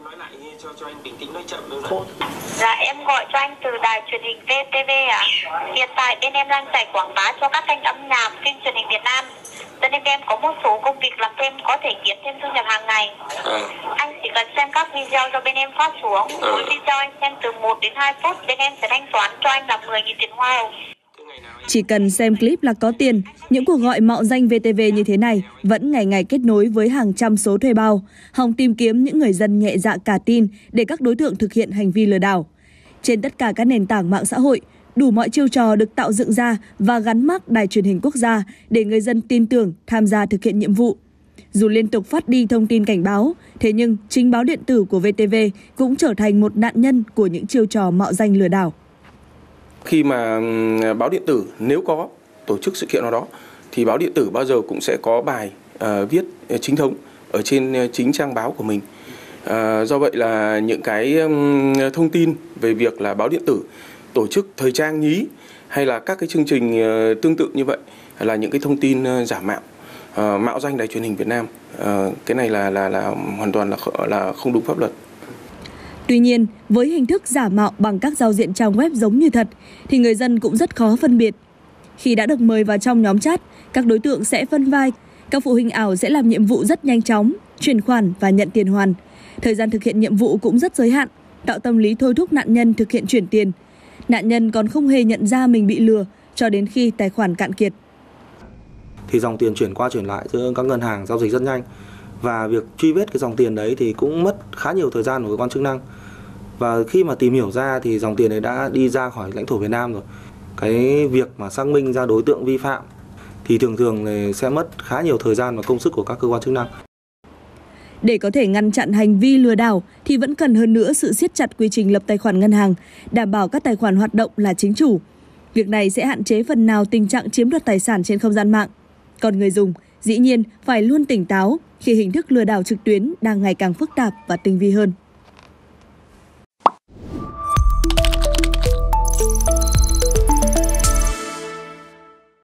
nói lại cho anh bình tĩnh nói chậm nữa. Dạ em gọi cho anh từ đài truyền hình VTV ạ. Hiện tại bên em đang chạy quảng bá cho các kênh âm nhạc, phim truyền hình Việt Nam. Cho nên em có một số công việc làm thêm có thể kiếm thêm thu nhập hàng ngày. Anh chỉ cần xem các video do bên em phát xuống. Mỗi video anh xem từ 1 đến 2 phút, bên em sẽ thanh toán cho anh là 10.000 tiền hoa hồng. Chỉ cần xem clip là có tiền, những cuộc gọi mạo danh VTV như thế này vẫn ngày ngày kết nối với hàng trăm số thuê bao, hòng tìm kiếm những người dân nhẹ dạ cả tin để các đối tượng thực hiện hành vi lừa đảo. Trên tất cả các nền tảng mạng xã hội, đủ mọi chiêu trò được tạo dựng ra và gắn mác Đài Truyền hình Quốc gia để người dân tin tưởng tham gia thực hiện nhiệm vụ. Dù liên tục phát đi thông tin cảnh báo, thế nhưng chính báo điện tử của VTV cũng trở thành một nạn nhân của những chiêu trò mạo danh lừa đảo. Khi mà báo điện tử nếu có tổ chức sự kiện nào đó thì báo điện tử bao giờ cũng sẽ có bài viết chính thống ở trên chính trang báo của mình. Do vậy là những cái thông tin về việc là báo điện tử tổ chức thời trang nhí hay là các cái chương trình tương tự như vậy là những cái thông tin giả mạo, mạo danh Đài Truyền hình Việt Nam. Cái này là hoàn toàn là không đúng pháp luật. Tuy nhiên, với hình thức giả mạo bằng các giao diện trang web giống như thật thì người dân cũng rất khó phân biệt. Khi đã được mời vào trong nhóm chat, các đối tượng sẽ phân vai, các phụ huynh ảo sẽ làm nhiệm vụ rất nhanh chóng, chuyển khoản và nhận tiền hoàn. Thời gian thực hiện nhiệm vụ cũng rất giới hạn, tạo tâm lý thôi thúc nạn nhân thực hiện chuyển tiền. Nạn nhân còn không hề nhận ra mình bị lừa cho đến khi tài khoản cạn kiệt. Thì dòng tiền chuyển qua chuyển lại giữa các ngân hàng giao dịch rất nhanh. Và việc truy vết cái dòng tiền đấy thì cũng mất khá nhiều thời gian của cơ quan chức năng. Và khi mà tìm hiểu ra thì dòng tiền này đã đi ra khỏi lãnh thổ Việt Nam rồi. Cái việc mà xác minh ra đối tượng vi phạm thì thường sẽ mất khá nhiều thời gian và công sức của các cơ quan chức năng. Để có thể ngăn chặn hành vi lừa đảo thì vẫn cần hơn nữa sự siết chặt quy trình lập tài khoản ngân hàng, đảm bảo các tài khoản hoạt động là chính chủ. Việc này sẽ hạn chế phần nào tình trạng chiếm đoạt tài sản trên không gian mạng. Còn người dùng, dĩ nhiên phải luôn tỉnh táo khi hình thức lừa đảo trực tuyến đang ngày càng phức tạp và tinh vi hơn.